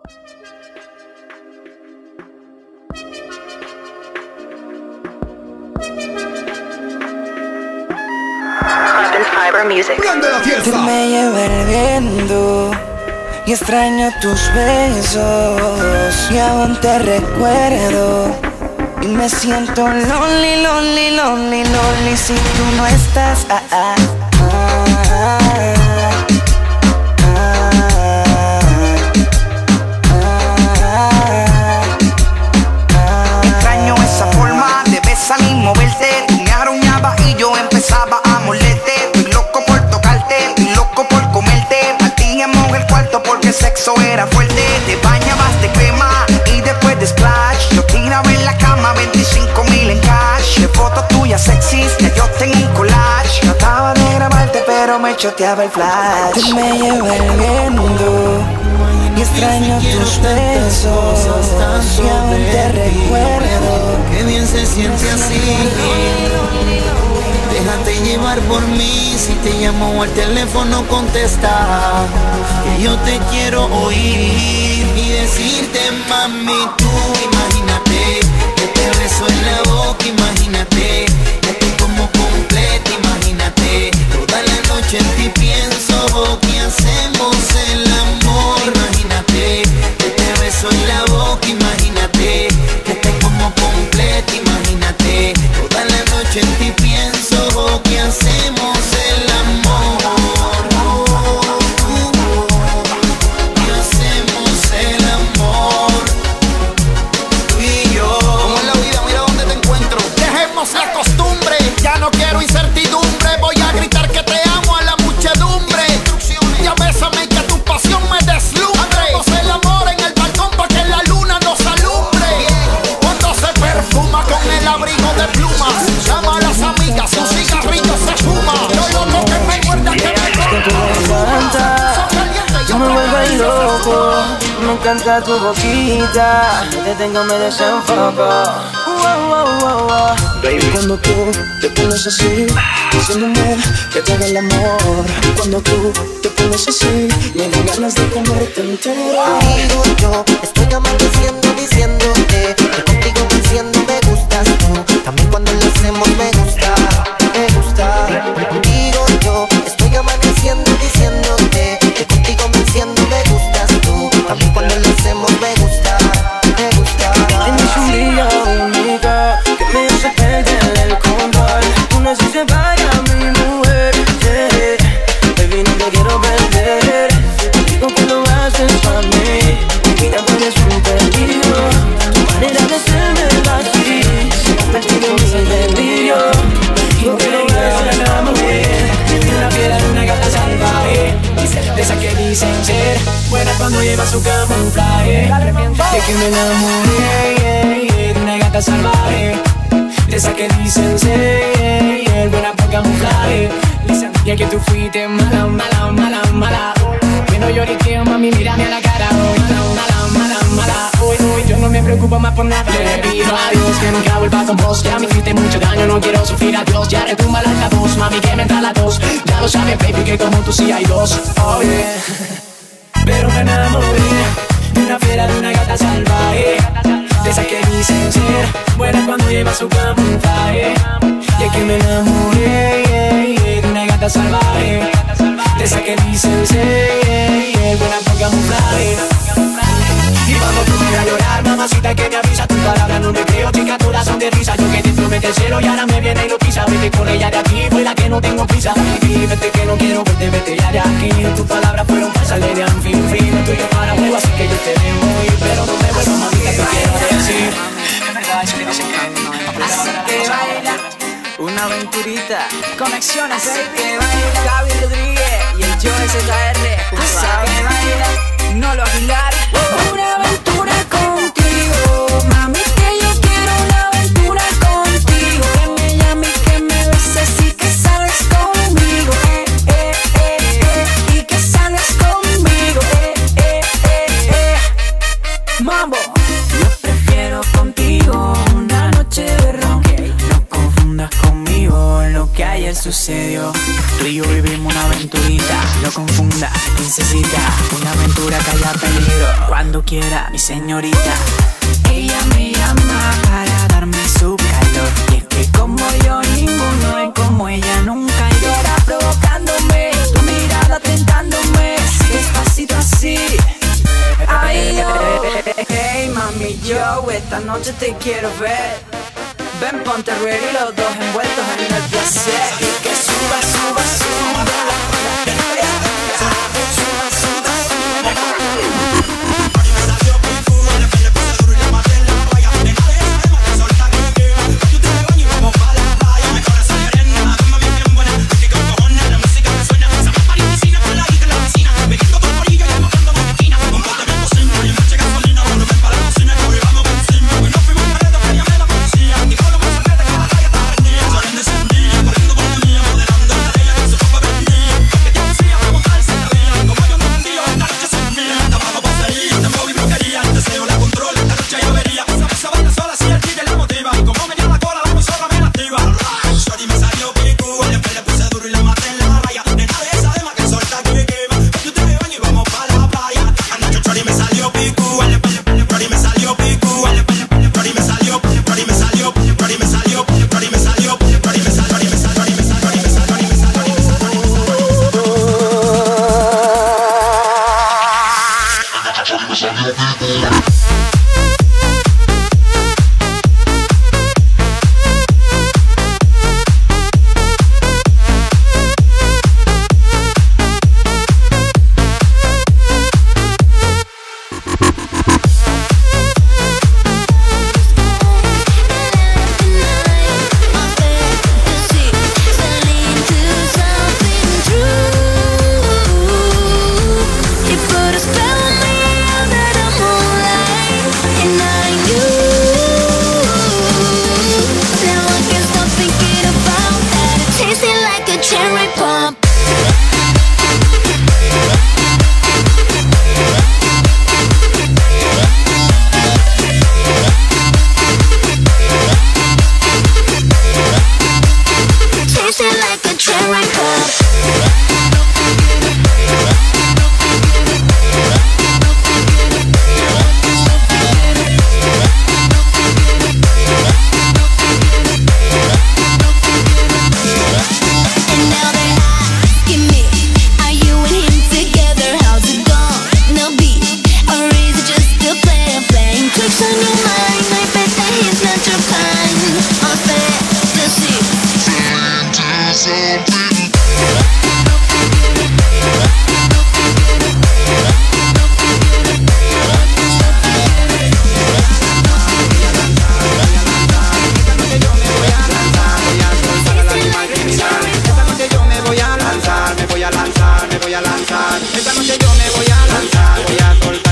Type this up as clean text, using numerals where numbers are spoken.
Te me lleva el viento y extraño tus besos y aún te recuerdo y me siento lonely, lonely, lonely, lonely si tú no estás. Extraño esa forma de besar y moverte. Tú me arruñabas y yo empezaba a molerte. Estoy loco por tocarte, estoy loco por comerte. Partíamos el cuarto porque el sexo era fuerte. Te bañabas de crema y después de splash yo tiraba en la cama 25,000 en cash. De fotos tuyas sexys que yo tengo un collage. Trataba de grabarte pero me choteaba el flash. Te me lleva el viento y extraño tus besos y aún te recuerdo. Qué bien se siente así. Déjate llevar por mí. Si te llamo al teléfono contesta, que yo te quiero oír y decirte mami tú. Imagínate que te beso en la boca. Imagínate que estoy como completa. Imagínate toda la noche en ti pienso que hacemos el amor. Imagínate que te beso en la boca. Imagínate que estoy como completa. Imagínate toda la noche en ti pienso que hacemos el amor. Que hacemos el amor tú y yo. Como en la vida, mira dónde te encuentro. Dejemos la costumbre, ya no quiero incertidumbre. Voy a gritar que te amo a la muchedumbre. Ya bésame y que tu pasión me deslumbre. Hagamos el amor en el balcón pa' que la luna nos alumbre. Cuando se perfuma con el abrigo de plumas, llama a las amigas, su cigarrillo se fuma. Lo loco que me muerda, que me encanta, yo me vuelvo loco, me encanta tu boquita, te tengo me desenfoco. Baby, cuando tú te pones así, diciéndome que te haga el amor. Cuando tú te pones así, me dan ganas de comerte entero. Contigo yo estoy amaneciendo diciéndote que contigo venciendo me gustas tú. También cuando lo hacemos me gusta, me gusta. Contigo yo estoy amaneciendo diciéndote que contigo venciendo me gustas tú. También cuando lo hacemos me gusta, me gusta. Tienes un brillo único que me hace perder el control. Tú naciste para mi mujer, yeah. Baby, no te quiero perder. Digo que lo haces para mí. Mira, tú eres un peligro. Tu manera de ser me va así. Se ha convertido en mi delirio. Digo que lo haces para mí. Una fiera de una gata salvaje, de esa que dicen ser buena cuando lleva su camuflaje. De que me enamoré, de una gata salvaje, de esa que dicen ser buena por camuflaje. Ya que tú fuiste mala, mala, mala, mala. Que no lloriqueo, mami, mírame a la cara hoy. Mala, mala, mala, mala. Hoy yo no me preocupo más por nada. Le pido a Dios que nunca vuelva con vos. Ya me hiciste mucho daño, no quiero sufrir a Dios. Ya retumba la altavoz, mami, que me entra la tos. Ya lo sabes, baby, que como tú sí hay dos. Oh yeah. Pero me enamoré de una fiera, de una gata salvaje, de esa que dicen ser buena cuando lleva su camuflaje. Y es que me enamoré de una gata salvaje, de esa que dicen ser buena por camuflaje. Y cuando tú me vas a llorar, mamacita, que me avisa, tus palabras no me creo, chica, todas son de risa. Yo que te promete el cielo y ahora me viene y lo pisa. Vete con ella de aquí, fue la que no tengo prisa. Y vete que no quiero verte, vete ya de aquí. Tus palabras fueron falsas, le dan fin, fin. No tuyo para juego, así que yo te dejo ir. Pero no me vuelvo, mamita, te quiero decir. Es verdad, eso que dicen que así que baila una aventurita. Conexión, así que baila Gaby Rodríguez y el Joe SKR. Así que baila Nolo Aguilar. Una aventura contigo, mami, que yo quiero una aventura contigo. Que me llames, que me beses y que salgas conmigo. Y que salgas conmigo. Mambo. Yo prefiero contigo una noche de ron. No confundas conmigo lo que ayer sucedió. Tú y yo vivimos una aventurita, no confundas, princesita. Una aventura segura que haya peligro. Cuando quiera, mi señorita. Ella me llama para darme su calor. Y es que como yo ninguno es como ella nunca. Y era provocándome, tu mirada tentándome, despacito así. Ay, yo. Hey mami, yo esta noche te quiero ver. Ven, ponte ready, los dos envueltos en el placer. Y que suba, suba, suba. Esta noche yo me voy a lanzar, voy a soltar.